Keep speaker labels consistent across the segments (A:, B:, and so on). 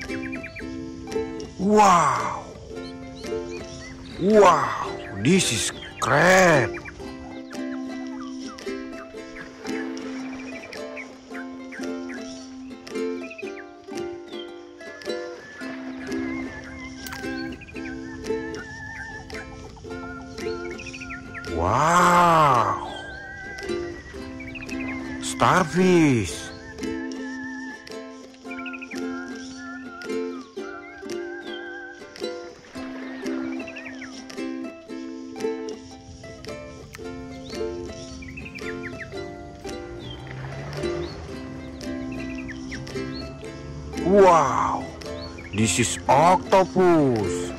A: Wow! Wow! This is crab. Wow! Starfish. Wow! This is octopus.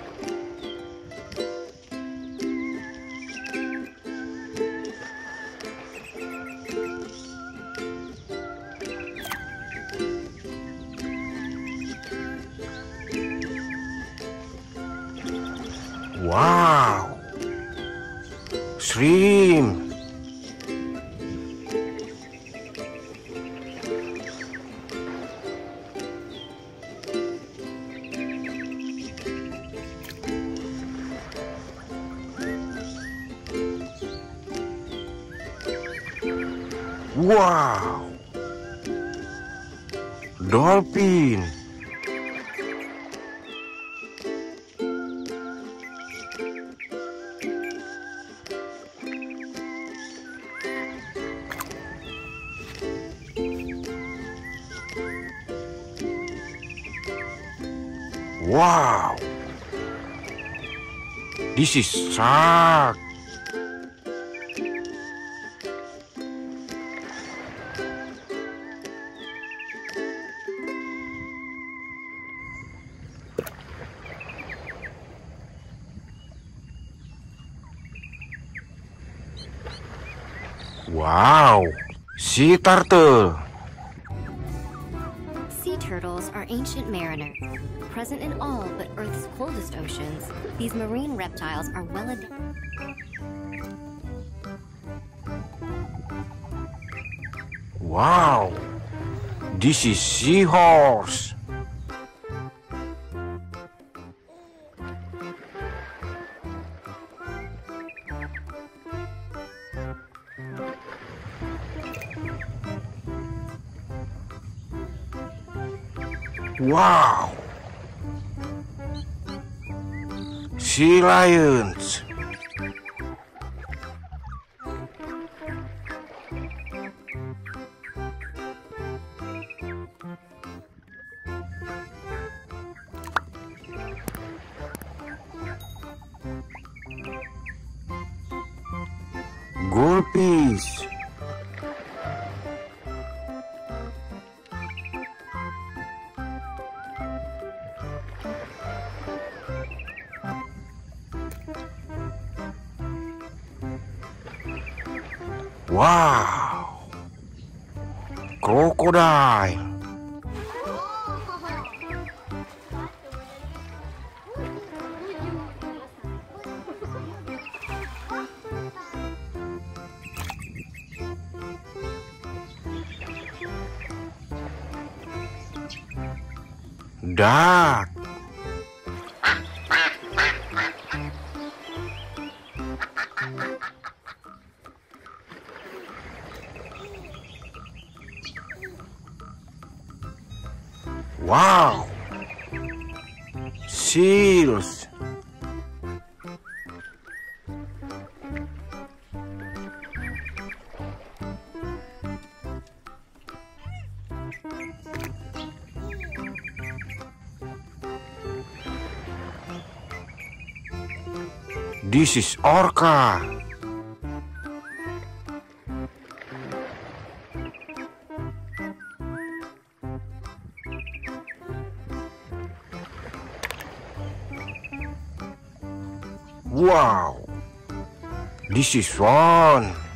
A: Wow! Shrimp. Wow! Dolphin. Wow! This is shark. Wow! Sea turtle.
B: Sea turtles are ancient mariners. Present in all but Earth's coldest oceans, these marine reptiles are well adapted.
A: Wow! This is seahorse. Wow! Sea lions. Goldfish. Wow! Crocodile. Duck. Wow! Seals. This is orca. Wow! This is swan.